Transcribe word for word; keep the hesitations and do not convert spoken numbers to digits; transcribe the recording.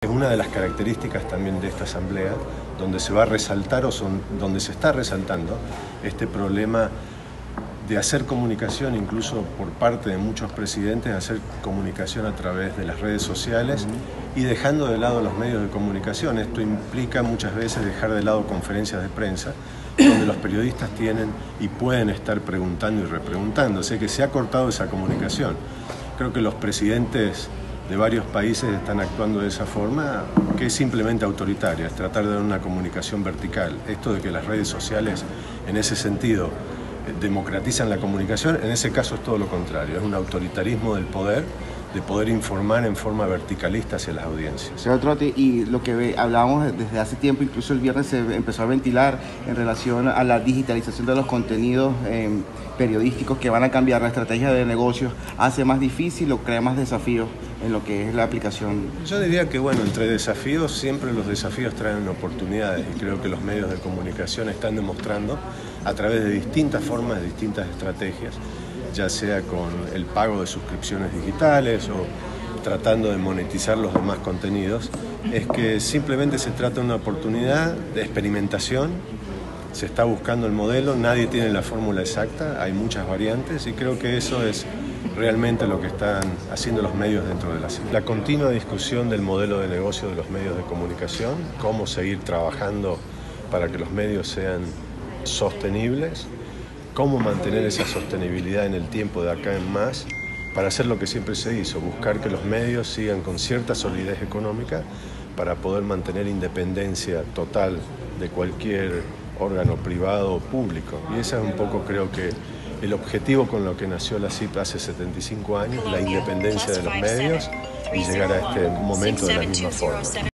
Es una de las características también de esta asamblea, donde se va a resaltar o son, donde se está resaltando este problema de hacer comunicación, incluso por parte de muchos presidentes, hacer comunicación a través de las redes sociales y dejando de lado los medios de comunicación. Esto implica muchas veces dejar de lado conferencias de prensa, donde los periodistas tienen y pueden estar preguntando y repreguntando. Sé que se ha cortado esa comunicación. Creo que los presidentes de varios países están actuando de esa forma, que es simplemente autoritaria, es tratar de dar una comunicación vertical. Esto de que las redes sociales, en ese sentido, democratizan la comunicación, en ese caso es todo lo contrario, es un autoritarismo del poder, de poder informar en forma verticalista hacia las audiencias. Señor Trotti, y lo que ve, hablábamos desde hace tiempo, incluso el viernes se empezó a ventilar en relación a la digitalización de los contenidos eh, periodísticos que van a cambiar la estrategia de negocios, ¿hace más difícil o crea más desafíos en lo que es la aplicación? Yo diría que, bueno, entre desafíos, siempre los desafíos traen oportunidades y creo que los medios de comunicación están demostrando a través de distintas formas, de distintas estrategias, ya sea con el pago de suscripciones digitales o tratando de monetizar los demás contenidos, es que simplemente se trata de una oportunidad de experimentación, se está buscando el modelo, nadie tiene la fórmula exacta, hay muchas variantes y creo que eso es realmente lo que están haciendo los medios dentro de la ciudad. La continua discusión del modelo de negocio de los medios de comunicación, cómo seguir trabajando para que los medios sean sostenibles, cómo mantener esa sostenibilidad en el tiempo de acá en más, para hacer lo que siempre se hizo, buscar que los medios sigan con cierta solidez económica para poder mantener independencia total de cualquier órgano privado o público. Y ese es un poco, creo que, el objetivo con lo que nació la C I P hace setenta y cinco años, la independencia de los medios y llegar a este momento de la misma forma.